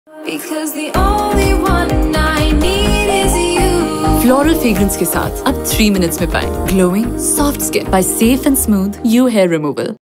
Because the only one I need is you. Floral fragrance के साथ अब 3 minutes में पाएं glowing soft skin by Safe and Smooth You Hair Removal.